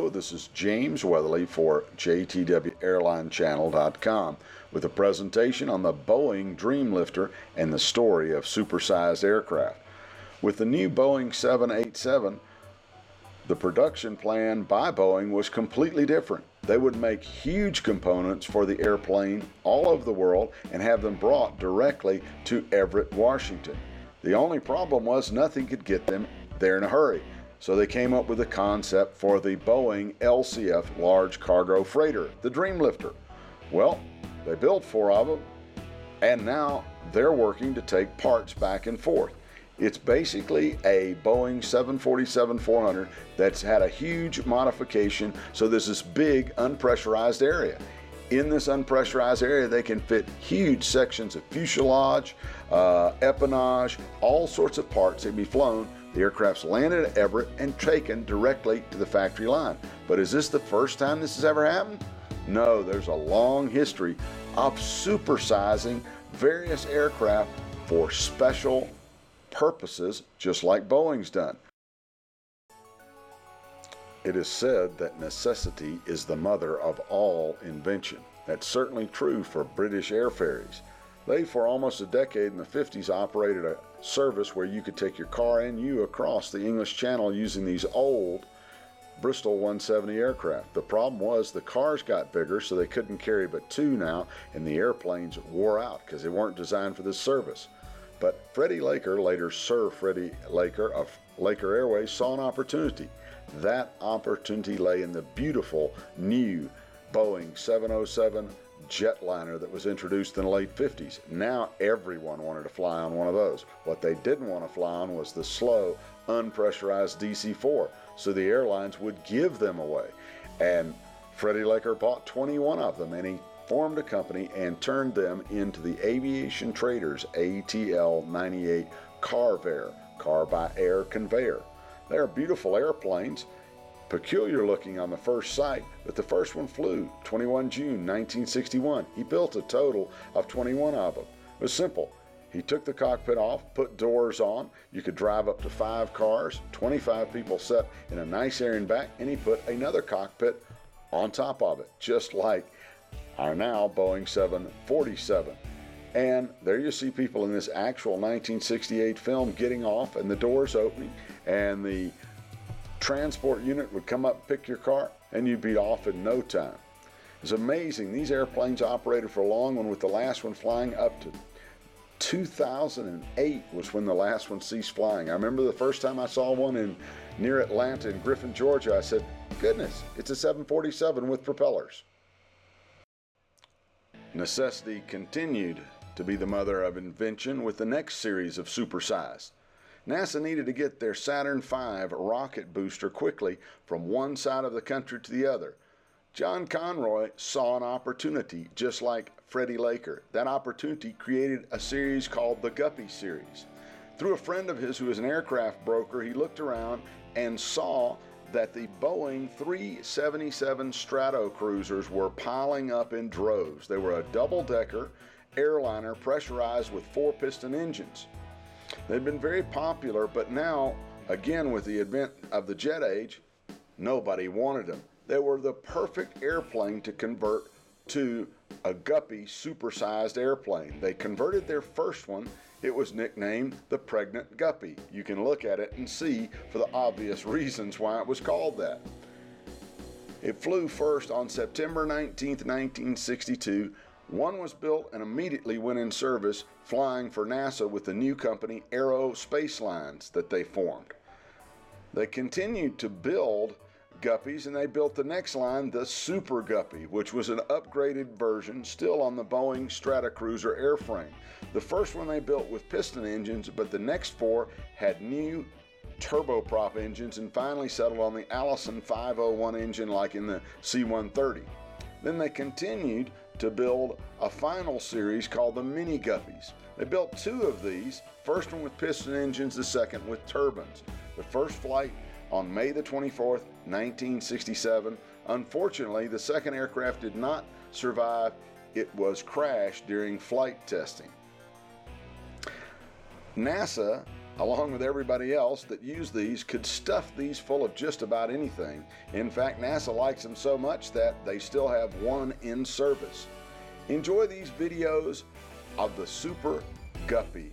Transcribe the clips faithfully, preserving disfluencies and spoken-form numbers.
Hello, this is James Weatherly for J T W Airline Channel dot com with a presentation on the Boeing DreamLifter and the story of supersized aircraft. With the new Boeing seven eighty-seven, the production plan by Boeing was completely different. They would make huge components for the airplane all over the world and have them brought directly to Everett, Washington. The only problem was nothing could get them there in a hurry. So they came up with a concept for the Boeing L C F large cargo freighter, the DreamLifter. Well, they built four of them, and now they're working to take parts back and forth. It's basically a Boeing seven forty-seven four hundred that's had a huge modification, so there's this big unpressurized area. In this unpressurized area, they can fit huge sections of fuselage, uh, empennage, all sorts of parts that can be flown. The aircraft's landed at Everett and taken directly to the factory line. But is this the first time this has ever happened? No, there's a long history of supersizing various aircraft for special purposes, just like Boeing's done. It is said that necessity is the mother of all invention. That's certainly true for British air ferries. They, for almost a decade in the fifties, operated a service where you could take your car and you across the English Channel using these old Bristol one seventy aircraft. The problem was the cars got bigger, so they couldn't carry but two now, and the airplanes wore out because they weren't designed for this service. But Freddie Laker, later Sir Freddie Laker of Laker Airways, saw an opportunity. That opportunity lay in the beautiful new Boeing seven oh seven jetliner that was introduced in the late fifties. Now everyone wanted to fly on one of those. What they didn't want to fly on was the slow, unpressurized D C four, so the airlines would give them away. And Freddie Laker bought twenty-one of them, and he formed a company and turned them into the Aviation Traders A T L ninety-eight Carvair, car by air conveyor. They are beautiful airplanes, peculiar looking on the first sight, but the first one flew twenty-first of June nineteen sixty-one. He built a total of twenty-one of them. It was simple. He took the cockpit off, put doors on. You could drive up to five cars, twenty-five people sat in a nice area in back, and he put another cockpit on top of it, just like our now Boeing seven forty-seven. And there you see people in this actual nineteen sixty-eight film getting off and the doors opening, and the transport unit would come up, pick your car, and you'd be off in no time. It's amazing. These airplanes operated for a long one, with the last one flying up to two thousand eight was when the last one ceased flying. I remember the first time I saw one in near Atlanta in Griffin, Georgia, I said, goodness, it's a seven forty-seven with propellers. Necessity continued to be the mother of invention with the next series of supersized. NASA needed to get their Saturn five rocket booster quickly from one side of the country to the other. John Conroy saw an opportunity, just like Freddie Laker. That opportunity created a series called the Guppy series. Through a friend of his who was an aircraft broker, he looked around and saw that the Boeing three seventy-seven Stratocruisers were piling up in droves. They were a double-decker airliner pressurized with four-piston engines. They'd been very popular, but now, again with the advent of the jet age, nobody wanted them. They were the perfect airplane to convert to a Guppy supersized airplane. They converted their first one. It was nicknamed the Pregnant Guppy. You can look at it and see for the obvious reasons why it was called that. It flew first on September nineteenth, nineteen sixty-two. One was built and immediately went in service, flying for NASA with the new company Aero Space Lines that they formed. They continued to build Guppies, and they built the next line, the Super Guppy, which was an upgraded version still on the Boeing Stratocruiser airframe. The first one they built with piston engines, but the next four had new turboprop engines and finally settled on the Allison five oh one engine like in the C one thirty. Then they continued to build a final series called the Mini Guppies. They built two of these, first one with piston engines, the second with turbines. The first flight on May the twenty-fourth, nineteen sixty-seven. Unfortunately, the second aircraft did not survive. It was crashed during flight testing. NASA along with everybody else that used these, could stuff these full of just about anything. In fact, NASA likes them so much that they still have one in service. Enjoy these videos of the Super Guppy.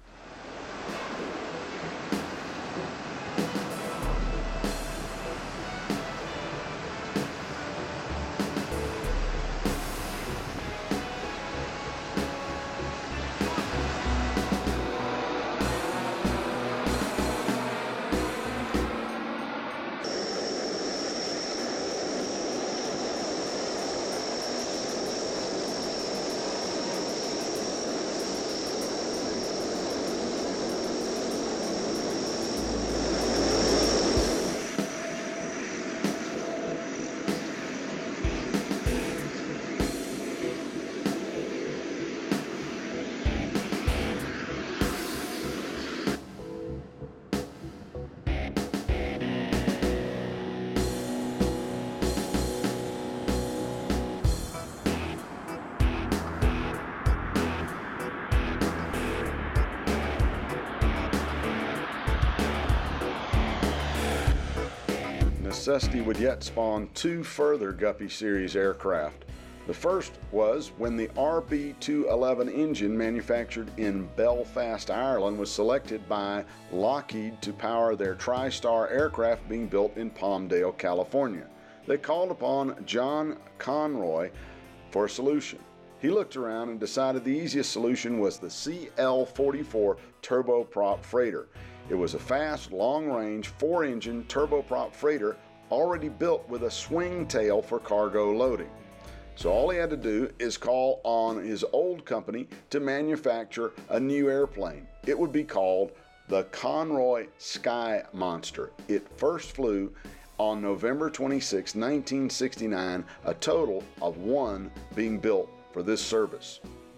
Necessity would yet spawn two further Guppy series aircraft. The first was when the R B two eleven engine manufactured in Belfast, Ireland was selected by Lockheed to power their TriStar aircraft being built in Palmdale, California. They called upon John Conroy for a solution. He looked around and decided the easiest solution was the C L forty-four turboprop freighter. It was a fast, long-range, four-engine turboprop freighter already built with a swing tail for cargo loading. So all he had to do is call on his old company to manufacture a new airplane. It would be called the Conroy Sky Monster. It first flew on November twenty-sixth, nineteen sixty-nine, a total of one being built for this service.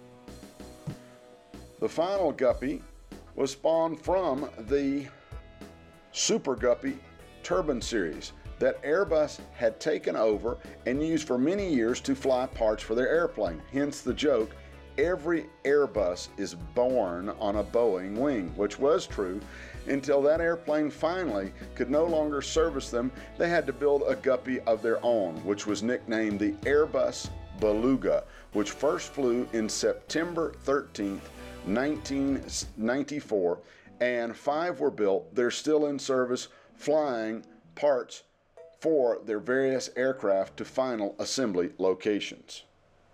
The final Guppy was spawned from the Super Guppy turbine series that Airbus had taken over and used for many years to fly parts for their airplane. Hence the joke, every Airbus is born on a Boeing wing, which was true until that airplane finally could no longer service them. They had to build a Guppy of their own, which was nicknamed the Airbus Beluga, which first flew in September thirteenth, nineteen ninety-four, and five were built. They're still in service, flying parts for their various aircraft to final assembly locations.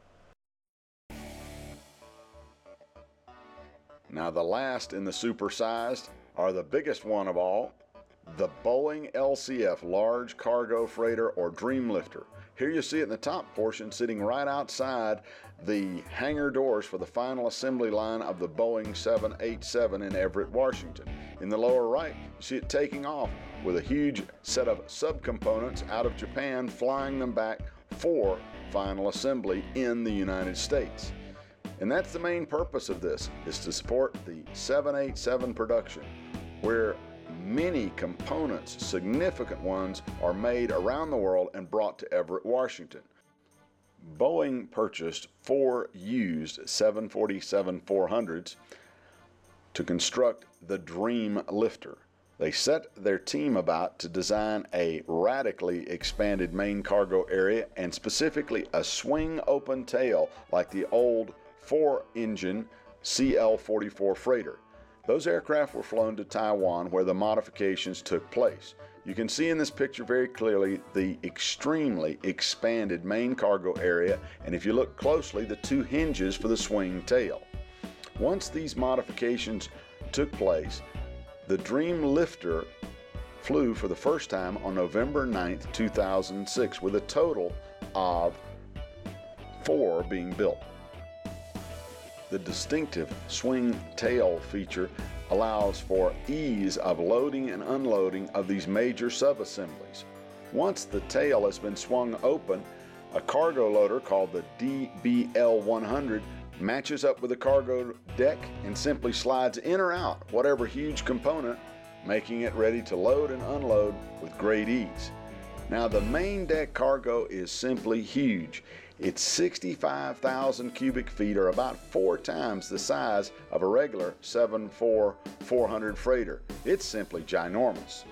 Now the last in the supersized are the biggest one of all, the Boeing L C F Large Cargo Freighter or DreamLifter. Here you see it in the top portion sitting right outside the hangar doors for the final assembly line of the Boeing seven eighty-seven in Everett, Washington. In the lower right, you see it taking off with a huge set of subcomponents out of Japan, flying them back for final assembly in the United States. And that's the main purpose of this, is to support the seven eighty-seven production, where many components, significant ones, are made around the world and brought to Everett, Washington. Boeing purchased four used seven forty-seven four hundreds to construct the DreamLifter. They set their team about to design a radically expanded main cargo area and specifically a swing open tail like the old four-engine C L forty-four freighter. Those aircraft were flown to Taiwan where the modifications took place. You can see in this picture very clearly the extremely expanded main cargo area, and if you look closely, the two hinges for the swing tail. Once these modifications took place, the DreamLifter flew for the first time on November ninth, two thousand six, with a total of four being built. The distinctive swing tail feature allows for ease of loading and unloading of these major subassemblies. Once the tail has been swung open, a cargo loader called the D B L one hundred matches up with the cargo deck and simply slides in or out whatever huge component, making it ready to load and unload with great ease. Now, the main deck cargo is simply huge. It's sixty-five thousand cubic feet, or about four times the size of a regular seven four four hundred freighter. It's simply ginormous.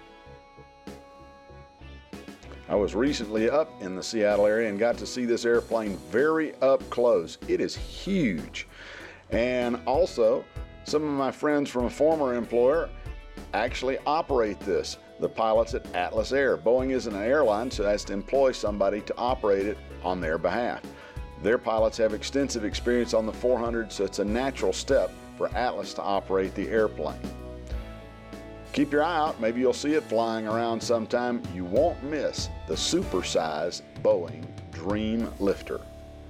I was recently up in the Seattle area and got to see this airplane very up close. It is huge. And also, some of my friends from a former employer actually operate this. The pilots at Atlas Air. Boeing isn't an airline, so it has to employ somebody to operate it on their behalf. Their pilots have extensive experience on the four hundred, so it's a natural step for Atlas to operate the airplane. Keep your eye out, maybe you'll see it flying around sometime. You won't miss the supersized Boeing DreamLifter.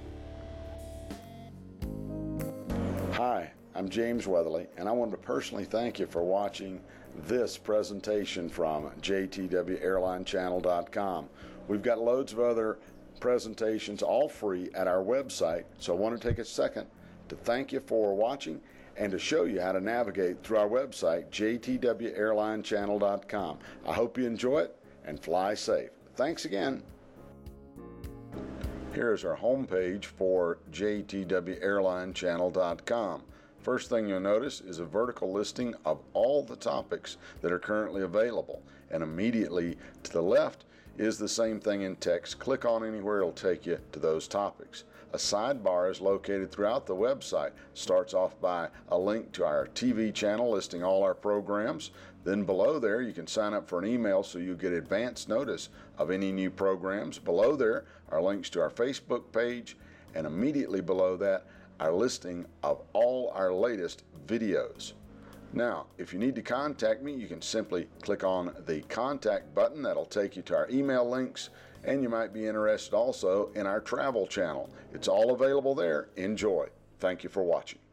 Hi, I'm James Weatherly, and I want to personally thank you for watching this presentation from J T W Airline Channel dot com. We've got loads of other presentations, all free, at our website, so I want to take a second to thank you for watching and to show you how to navigate through our website, J T W Airline Channel dot com. I hope you enjoy it and fly safe. Thanks again. Here's our homepage for J T W Airline Channel dot com. First thing you'll notice is a vertical listing of all the topics that are currently available, and immediately to the left is the same thing in text. Click on anywhere, it'll take you to those topics. A sidebar is located throughout the website. Starts off by a link to our T V channel listing all our programs. Then below there you can sign up for an email so you get advance notice of any new programs. Below there are links to our Facebook page, and immediately below that our listing of all our latest videos. Now, if you need to contact me, you can simply click on the contact button. That'll take you to our email links, and you might be interested also in our travel channel. It's all available there. Enjoy. Thank you for watching.